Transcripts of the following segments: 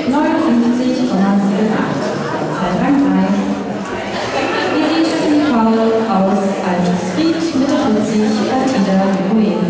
Zeitrang 3. Die Stephanie Paul aus Altusried mit 40 Partida Ruin.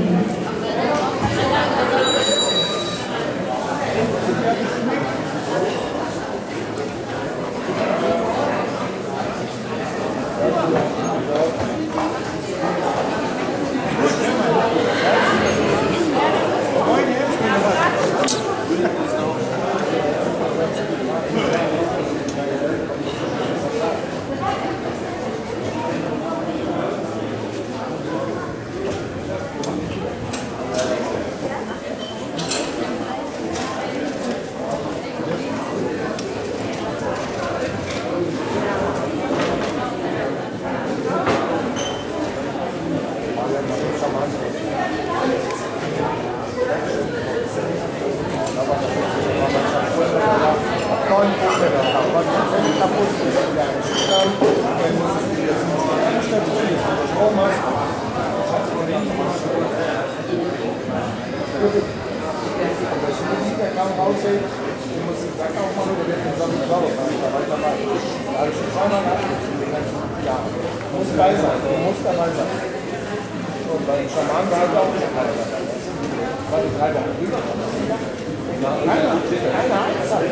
Muss bei sein, muss dabei sein. Und beim Schaman war halt auch nicht dabei. Das war die 3 Wochen drüber. Keiner Eiszeit.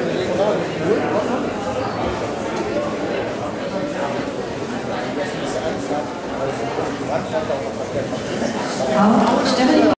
Das ist 1, also die Wand hat auch noch verkehrt.